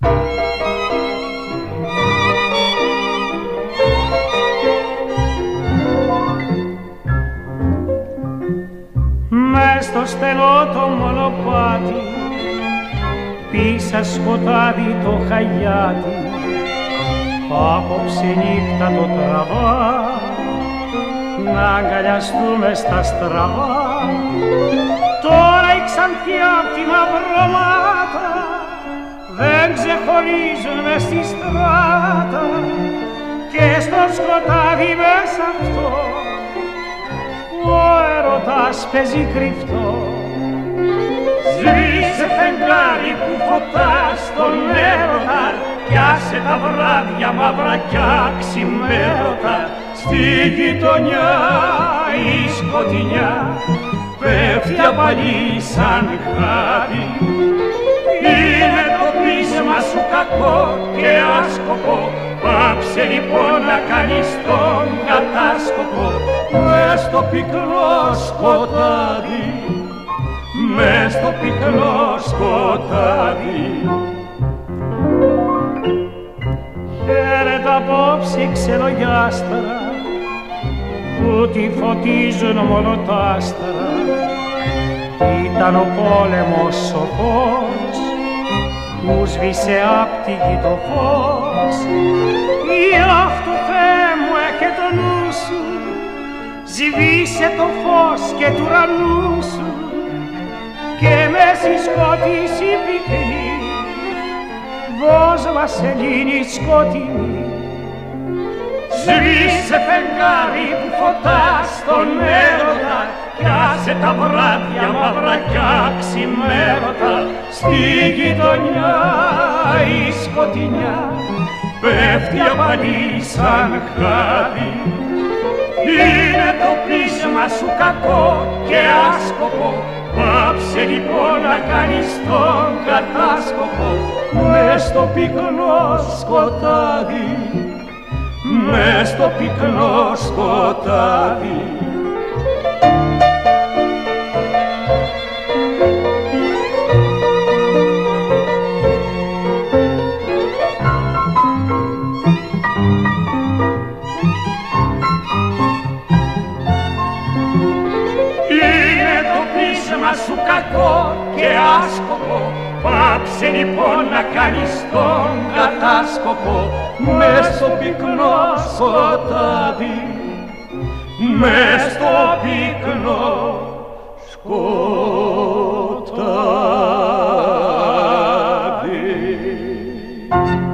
Μες στο στενό το μονοπάτι, πίσα σκοτάδι το χαγιάτι, απόψε νύχτα το τραβά, να αγκαλιαστούμε στα στραβά. Τώρα οι ξανθιά απ' τη μαυρωμάτα δεν ξεχωρίζουν μες στη στράτα, και στο σκοτάδι μέσα αυτό ο έρωτας παίζει κρυφτό. Σβήσε φεγγάρι που φωτάς τον έρωτα, πιάσε τα βράδια μαύρα κι αξιμέρωτα. Στη γειτονιά η σκοτεινιά πέφτει απαλή σαν χάδι. Είναι το πείσμα σου κακό και άσκοπο, πάψε λοιπόν να κάνεις τον κατάσκοπο. Μες στο πικρό σκοτάδι, μες στο πικρό σκοτάδι. Χαίρετα απόψε ξενογιάστρα, που τη φωτίζουν μόνο τ' άστρα. Ήταν ο πόλεμος ο φως που σβήσε απ' τη γη το φως. Ή αυτό Θεέ μου έχε το νου σου, σβήσε το φως και του ουρανού σου, και μες στη σκότηση πικρή δώσ' μας σελήνη σκοτεινή. Σβήσε φεγγάρι που φωτάς τον έρωτα, πιάσε τα βράδια μαύρα κι αξιμέρωτα. Στη γειτονιά η σκοτεινιά πέφτει απαλή σαν χάδι. Είναι το πείσμα σου κακό και άσκοπο, πάψε λοιπόν να κάνεις τον κατάσκοπο. Μες στο πυκνό σκοτάδι, μες στο πυκνό σκοτάδι. Είναι το πείσμα σου κακό και άσκοπο, πάψε λοιπόν να κάνεις τον κατάσκοπο. Μες στο πυκνό σκοτάδι, μες στο πυκνό σκοτάδι.